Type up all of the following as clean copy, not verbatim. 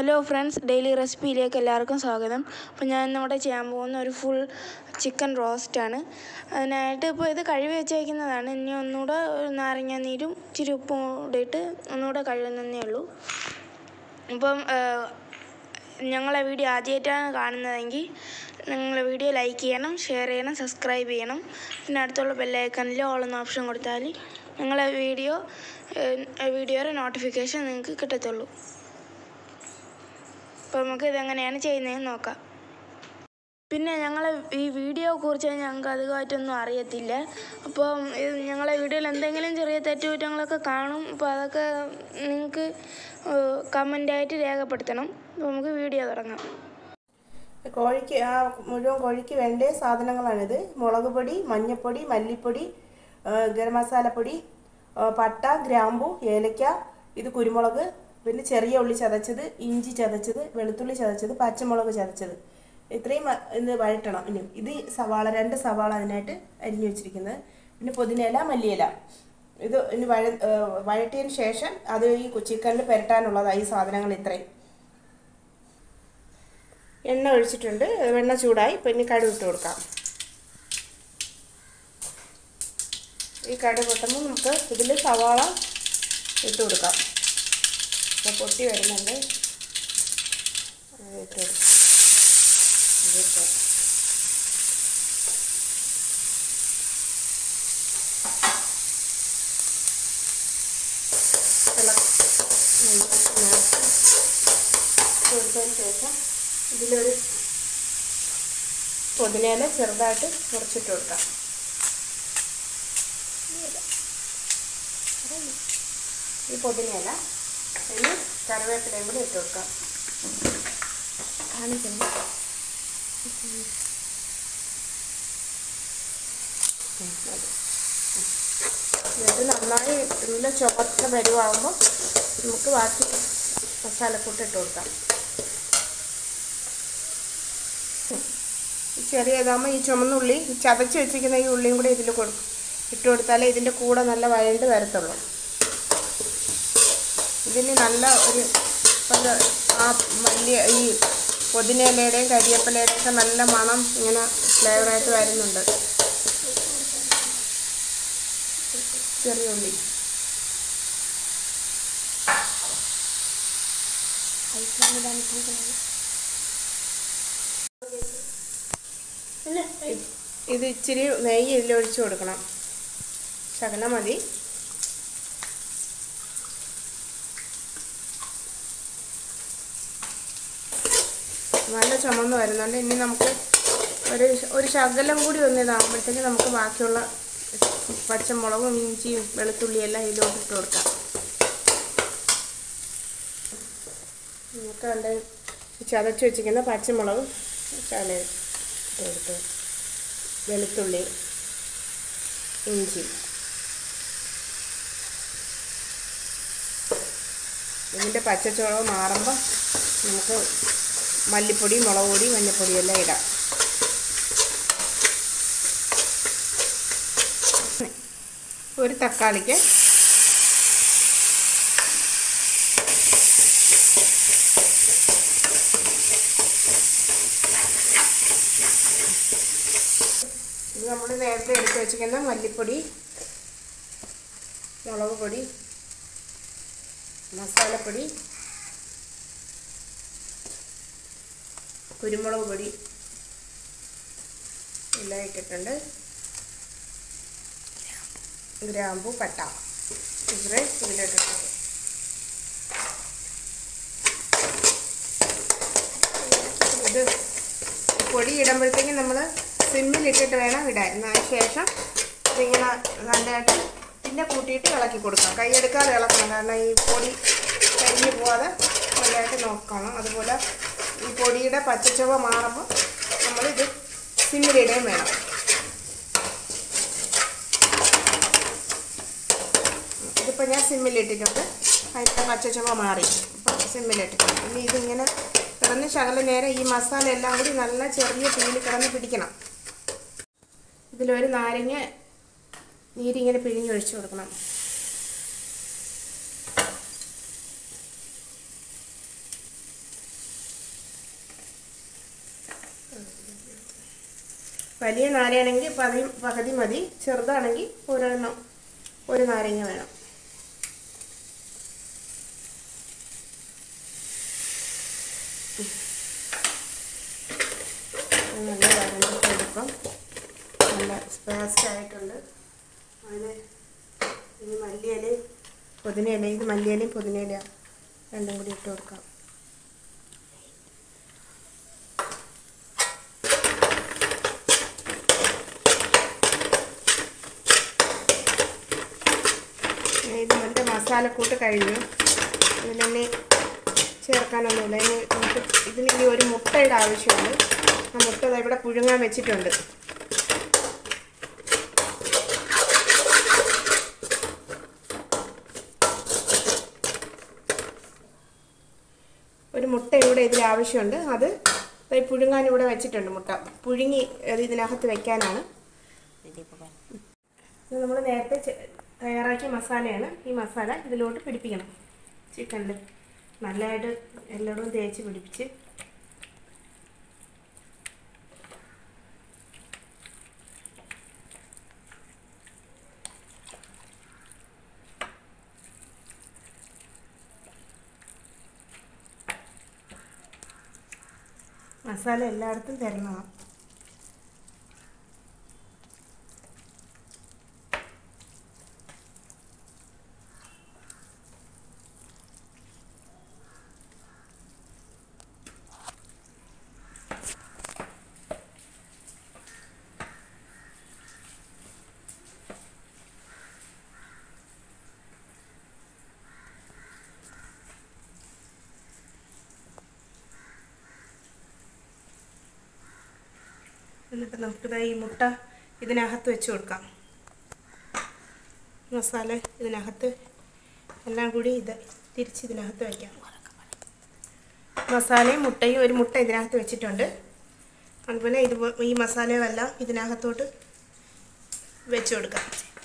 Hello friends, daily റെസിപ്പിയിലേക്ക് എല്ലാവർക്കും സ്വാഗതം. അപ്പോൾ ഞാൻ ഇന്നിവിടെ ചെയ്യാൻ പോകുന്ന ഒരു ഫുൾ ചിക്കൻ റോസ്റ്റാണ്. അതിനായിട്ട് ഇപ്പോൾ ഇത് കഴുകി വെച്ചേക്കുന്നതാണ്. ഇനി ഒന്നുകൂടെ നാരങ്ങ നീരും ഇച്ചിരി ഉപ്പും കൂടെ ഇട്ട് ഒന്നുകൂടെ കഴുകുന്നതേ ഉള്ളൂ. ഇപ്പം ഞങ്ങളെ വീഡിയോ ആദ്യമായിട്ടാണ് കാണുന്നതെങ്കിൽ നിങ്ങളെ വീഡിയോ ലൈക്ക് ചെയ്യണം, ഷെയർ ചെയ്യണം, സബ്സ്ക്രൈബ് ചെയ്യണം. പിന്നെ അടുത്തുള്ള ബെല്ലൈക്കണിൽ ഓൾ എന്ന ഓപ്ഷൻ കൊടുത്താൽ ഞങ്ങളെ വീഡിയോയുടെ നോട്ടിഫിക്കേഷൻ നിങ്ങൾക്ക് കിട്ടത്തുള്ളൂ. അപ്പോൾ നമുക്ക് ഇതെങ്ങനെയാണ് ചെയ്യുന്നതെന്ന് നോക്കാം. പിന്നെ ഈ വീഡിയോയെക്കുറിച്ച് ഞങ്ങൾക്ക് അധികമായിട്ടൊന്നും അറിയത്തില്ല. അപ്പം ഞങ്ങളെ വീഡിയോയിൽ എന്തെങ്കിലും ചെറിയ തെറ്റുകുറ്റങ്ങളൊക്കെ കാണും. അപ്പോൾ അതൊക്കെ നിങ്ങൾക്ക് കമൻ്റായിട്ട് രേഖപ്പെടുത്തണം. അപ്പോൾ നമുക്ക് വീഡിയോ തുടങ്ങാം. മുഴുവൻ കോഴിക്ക് വേണ്ട സാധനങ്ങളാണിത്. മുളക് പൊടി, മഞ്ഞൾപ്പൊടി, മല്ലിപ്പൊടി, ഗരം മസാലപ്പൊടി, പട്ട, ഗ്രാമ്പു, ഏലക്ക, ഇത് കുരുമുളക്, പിന്നെ ചെറിയ ഉള്ളി ചതച്ചത്, ഇഞ്ചി ചതച്ചത്, വെളുത്തുള്ളി ചതച്ചത്, പച്ചമുളക് ചതച്ചത്. ഇത്രയും ഇത് വഴറ്റണം. ഇനി ഇത് രണ്ട് സവാള അതിനായിട്ട് അരിഞ്ഞു വെച്ചിരിക്കുന്നത്. പിന്നെ പുതിനയില, മല്ലിയില. ഇത് ഇനി വഴറ്റിയതിന് ശേഷം അത് ഈ ചിക്കനിൽ പുരട്ടാനുള്ളതാണ് ഈ സാധനങ്ങൾ ഇത്രയും. എണ്ണ ഒഴിച്ചിട്ടുണ്ട്, എണ്ണ ചൂടായി. ഇപ്പം ഇനി കടുക് ഇട്ട് കൊടുക്കാം. ഈ കടുക് പൊട്ടുമ്പോൾ നമുക്ക് ഇതിൽ സവാള ഇട്ട് കൊടുക്കാം. അപ്പോൾ പൊട്ടി വരുന്നുണ്ട്. ഇട്ട് കൊടുക്കാം. കൊടുത്തതിന് ശേഷം ഇതിലൊരു പുതിനയില ചെറുതായിട്ട് മുറിച്ചിട്ട് കൊടുക്കാം. ഈ പുതിനയില ഇനി കറിവേപ്പിലയും കൂടി ഇട്ട് കൊടുക്കാം. കാണിക്കുന്നു. എന്നിട്ട് നന്നായി നല്ല ചുവന്ന പരുവാകുമ്പോൾ നമുക്ക് ബാക്കി മസാലക്കൂട്ട് ഇട്ട് കൊടുക്കാം. ചെറിയതാകുമ്പോൾ ഈ ചുമന്നുള്ളി ചതച്ച് വെച്ചിരിക്കുന്ന ഈ ഉള്ളിയും കൂടി ഇതിൽ ഇട്ട് കൊടുത്താലേ ഇതിൻ്റെ കൂടെ നല്ല വഴണ്ട് വരത്തുള്ളൂ. ഇതിന് നല്ല ഒരു ഈ പുതിനയിലയുടെയും കരിവേപ്പിലയുടെയും ഒക്കെ നല്ല മണം ഇങ്ങനെ ഫ്ലേവറായിട്ട് വരുന്നുണ്ട്. ചെറിയ ഉള്ളി പിന്നെ ഇത് ഇച്ചിരി നെയ്യ് ഇതിലൊഴിച്ച് കൊടുക്കണം. ശകലം മതി. നല്ല ചുമന്ന് വരുന്നുണ്ട്. ഇനി നമുക്ക് ഒരു ശകലം കൂടി ഇതാകുമ്പോഴത്തേക്ക് നമുക്ക് ബാക്കിയുള്ള പച്ചമുളകും ഇഞ്ചിയും വെളുത്തുള്ളിയെല്ലാം ഇതിലോട്ട് ഇട്ട് കൊടുക്കാം. നമുക്ക് അതിൻ്റെ ചതച്ച് വെച്ചിരിക്കുന്ന പച്ചമുളകും ഇട്ട് കൊടുത്ത് വെളുത്തുള്ളി, ഇഞ്ചി, ഇതിൻ്റെ പച്ചച്ചുളവ് മാറുമ്പോൾ നമുക്ക് മല്ലിപ്പൊടി, മുളക് പൊടി, മഞ്ഞൾപ്പൊടി എല്ലാം ഇടാം. ഒരു തക്കാളിക്ക് ഇത് നമ്മൾ നേരത്തെ എടുത്ത് വെച്ചിരിക്കുന്ന മല്ലിപ്പൊടി, മുളക് പൊടി, മസാലപ്പൊടി, കുരുമുളക് പൊടി എല്ലാം ഇട്ടിട്ടുണ്ട്. ഗ്രാമ്പു, പട്ട ഇത്രയും ഇതിലിട്ടിട്ടുണ്ട്. ഇത് പൊടി ഇടുമ്പോഴത്തേക്കും നമ്മൾ സിമ്മിലിട്ടിട്ട് വേണം ഇടാൻ. അതിന് ശേഷം ഇതിങ്ങനെ നല്ലതായിട്ട് പിന്നെ കൂട്ടിയിട്ട് ഇളക്കി കൊടുക്കാം. കൈയെടുക്കാതെ ഇളക്കണം, കാരണം ഈ പൊടി കരിഞ്ഞു പോകാതെ നല്ലതായിട്ട് നോക്കണം. അതുപോലെ ഈ പൊടിയുടെ പച്ചച്ചുവ മാറുമ്പോൾ നമ്മളിത് സിമ്മിലിടുകയും വേണം. ഇതിപ്പോൾ ഞാൻ സിമ്മിലിട്ടിട്ടുണ്ട്. അതിൻ്റെ പച്ചച്ചുവ മാറി ഇപ്പം സിമ്മിലിട്ടിട്ടുണ്ട്. ഇനി ഇതിങ്ങനെ കിടന്ന് ശകലം നേരം ഈ മസാല എല്ലാം കൂടി നല്ല ചെറിയ തീയിൽ കിടന്ന് പിടിക്കണം. ഇതിലൊരു നാരങ്ങ നീരിങ്ങനെ പിഴിഞ്ഞൊഴിച്ച് കൊടുക്കണം. വലിയ നാരയാണെങ്കിൽ പകുതി മതി, ചെറുതാണെങ്കിൽ ഒരു നാരങ്ങ വേണം. നല്ല വരഞ്ഞെടുക്കാം. നല്ല സ്പാസ്റ്റ് ആയിട്ടുണ്ട്. അതിന് ഇനി മല്ലിയിലയും പുതിനയിലയും, ഇത് മല്ലിയിലയും പുതിനയില രണ്ടും കൂടി ഇട്ട് കൊടുക്കാം. ഇത് മറ്റേ മസാലക്കൂട്ട് കഴിഞ്ഞു. ഇതിനെ ചേർക്കാനൊന്നുമില്ല. ഇതിന് ഒരു മുട്ടയുടെ ആവശ്യമുണ്ട്. ആ മുട്ട ഇവിടെ പുഴുങ്ങാൻ വെച്ചിട്ടുണ്ട്. ഒരു മുട്ട ഇവിടെ ഇതിൽ ആവശ്യമുണ്ട്. അത് പുഴുങ്ങാൻ ഇവിടെ വെച്ചിട്ടുണ്ട്. മുട്ട പുഴുങ്ങി അത് ഇതിനകത്ത് വെക്കാനാണ്. ഇത് നമ്മൾ നേരത്തെ തയ്യാറാക്കിയ മസാലയാണ്. ഈ മസാല ഇതിലോട്ട് പിടിപ്പിക്കണം. ചിക്കനിൽ നല്ലതായിട്ട് എല്ലായിടവും തേച്ച് പിടിപ്പിച്ച് മസാല എല്ലായിടത്തും തരണം. എന്നിട്ട് നമുക്കിത് ഈ മുട്ട ഇതിനകത്ത് വെച്ച് കൊടുക്കാം. മസാല ഇതിനകത്ത് എല്ലാം കൂടി ഇത് തിരിച്ച് ഇതിനകത്ത് വയ്ക്കാം. മസാലയും മുട്ടയും, ഒരു മുട്ട ഇതിനകത്ത് വെച്ചിട്ടുണ്ട്. അതുപോലെ ഈ മസാലയും എല്ലാം ഇതിനകത്തോട്ട് വെച്ച് കൊടുക്കാം.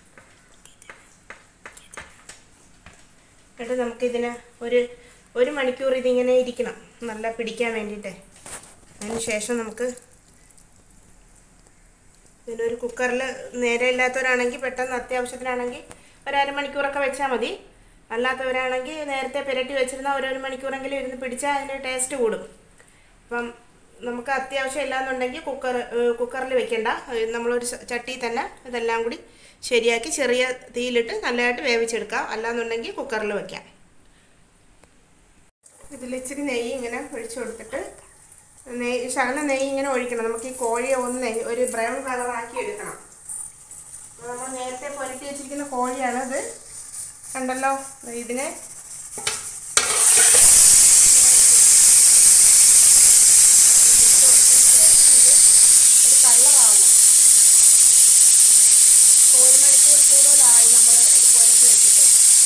എന്നിട്ട് നമുക്കിതിന് ഒരു മണിക്കൂർ ഇതിങ്ങനെ ഇരിക്കണം, നല്ല പിടിക്കാൻ വേണ്ടിയിട്ട്. അതിന് ശേഷം നമുക്ക് ഇതിനൊരു കുക്കറിൽ, നേരെ ഇല്ലാത്തവരാണെങ്കിൽ പെട്ടെന്ന് അത്യാവശ്യത്തിനാണെങ്കിൽ ഒരു അരമണിക്കൂറൊക്കെ വെച്ചാൽ മതി. അല്ലാത്തവരാണെങ്കിൽ നേരത്തെ പുരട്ടി വെച്ചിരുന്ന ഒരു മണിക്കൂറെങ്കിലും ഇരുന്ന് പിടിച്ചാൽ അതിൻ്റെ ടേസ്റ്റ് കൂടും. അപ്പം നമുക്ക് അത്യാവശ്യം ഇല്ലാന്നുണ്ടെങ്കിൽ കുക്കറിൽ വെക്കണ്ട. നമ്മളൊരു ചട്ടിയിൽ തന്നെ ഇതെല്ലാം കൂടി ശരിയാക്കി ചെറിയ തീയിലിട്ട് നല്ലതായിട്ട് വേവിച്ചെടുക്കാം. അല്ലാന്നുണ്ടെങ്കിൽ കുക്കറിൽ വയ്ക്കാം. ഇതിലിച്ചിരി നെയ്യ് ഇങ്ങനെ ഒഴിച്ചു കൊടുത്തിട്ട് ശകലം നെയ്യ് ഇങ്ങനെ ഒഴിക്കണം. നമുക്ക് ഈ കോഴിയെ ഒരു ബ്രൗൺ കളറാക്കി എടുക്കണം. നമ്മൾ നേരത്തെ പുരട്ടി വെച്ചിരിക്കുന്ന കോഴിയാണ് ഇത്. കണ്ടല്ലോ, ഇതിനെ ഒരു കളറാവണം. 1 മണിക്കൂർ കൂടുതലായി നമ്മൾ ഇത് പുരട്ടി വെച്ചിട്ട്.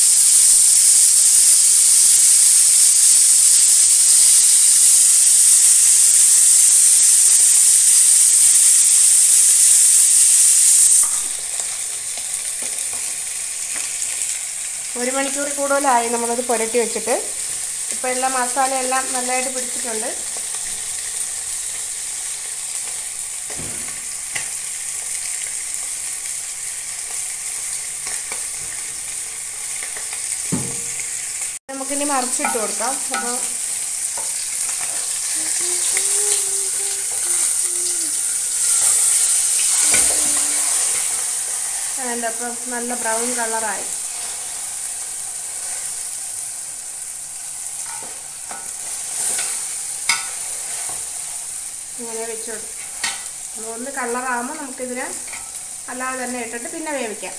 ഒരു മണിക്കൂർ കൂടുതലായി നമ്മളത് പുരട്ടി വെച്ചിട്ട്. ഇപ്പോൾ എല്ലാ മസാല എല്ലാം നല്ലതായിട്ട് പിടിച്ചിട്ടുണ്ട്. നമുക്കിനി മറിച്ചിട്ട് കൊടുക്കാം. അപ്പോൾ അപ്പം നല്ല ബ്രൗൺ കളറായി. ഇങ്ങനെ വെച്ചോളൂ. ഒന്ന് കളറാകുമ്പോൾ നമുക്കിതിനെ അല്ലാതെ തന്നെ ഇട്ടിട്ട് പിന്നെ വേവിക്കാം.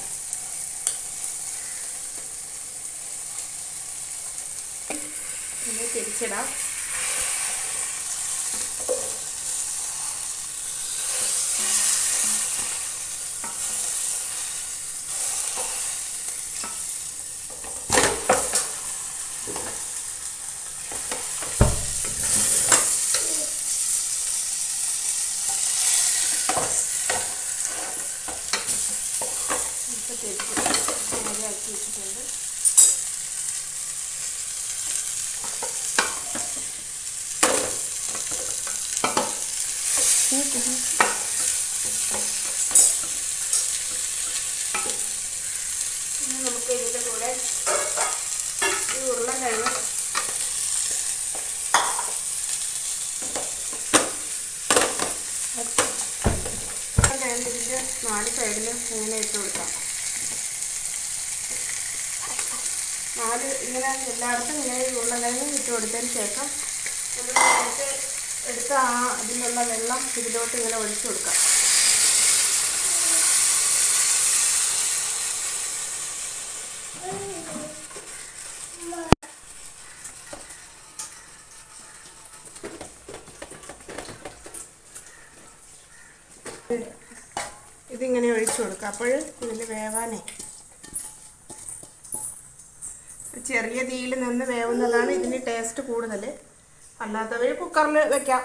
ഇനി തിരിച്ചിടാം. നേരെയാക്കി വെച്ചിട്ടുണ്ട്. ഇനി നമുക്ക് ഇതിൻ്റെ കൂടെ ഈ ഉരുളക്കിഴങ്ങ് ഇതിൻ്റെ 4 സൈഡിലും ഇങ്ങനെ ഇട്ട് കൊടുക്കാം. 4 ഇങ്ങനെ എല്ലായിടത്തും ഇങ്ങനെ ഉരുളക്കിഴങ്ങ് ഇട്ട് കൊടുത്തതിന് ശേഷം നമ്മൾ നേരത്തെ എടുത്ത അതിനുള്ള വെള്ളം ഇതിലോട്ട് ഇങ്ങനെ ഒഴിച്ചു കൊടുക്കാം. ഇതിങ്ങനെ ഒഴിച്ചു കൊടുക്കുക. അപ്പോൾ ഇതിൽ വേവാനേ ചെറിയ തീയിൽ നിന്ന് വേവുന്നതാണ് ഇതിന് ടേസ്റ്റ് കൂടുതൽ. അല്ലാത്തവർ കുക്കറിൽ വെക്കാം.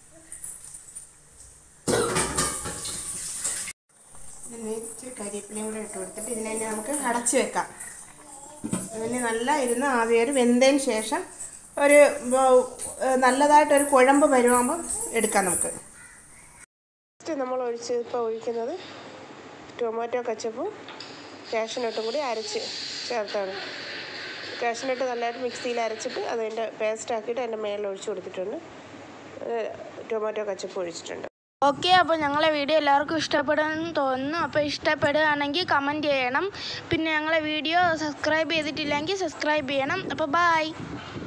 ഇതിന് ഇച്ചിരി കരിവേപ്പിലയും കൂടെ ഇട്ട് കൊടുത്തിട്ട് ഇതിനെ നമുക്ക് അടച്ച് വെക്കാം. ഇതിന് നല്ല ഇരുന്ന് ആവിയേറി വെന്തതിന് ശേഷം ഒരു നല്ലതായിട്ടൊരു കുഴമ്പ് വരുവാകുമ്പോൾ എടുക്കാം നമുക്ക്. നമ്മൾ ഇപ്പോൾ ഒഴിക്കുന്നത് ടൊമാറ്റോ കച്ചപ്പും കാഷ്നട്ടും കൂടി അരച്ച് ചേർത്താണ്. കാഷ്നട്ട് നല്ലതായിട്ട് മിക്സിയിൽ അരച്ചിട്ട് അതിൻ്റെ പേസ്റ്റ് ആക്കിയിട്ട് അതിൻ്റെ മേളിൽ ഒഴിച്ച് കൊടുത്തിട്ടുണ്ട്. ടൊമാറ്റോ കച്ചപ്പ് ഒഴിച്ചിട്ടുണ്ട്. ഓക്കെ, അപ്പോൾ ഞങ്ങളെ വീഡിയോ എല്ലാവർക്കും ഇഷ്ടപ്പെടുമെന്ന് തോന്നുന്നു. അപ്പോൾ ഇഷ്ടപ്പെടുകയാണെങ്കിൽ കമൻറ്റ് ചെയ്യണം. പിന്നെ ഞങ്ങളെ വീഡിയോ സബ്സ്ക്രൈബ് ചെയ്തിട്ടില്ലെങ്കിൽ സബ്സ്ക്രൈബ് ചെയ്യണം. അപ്പോൾ ബൈ.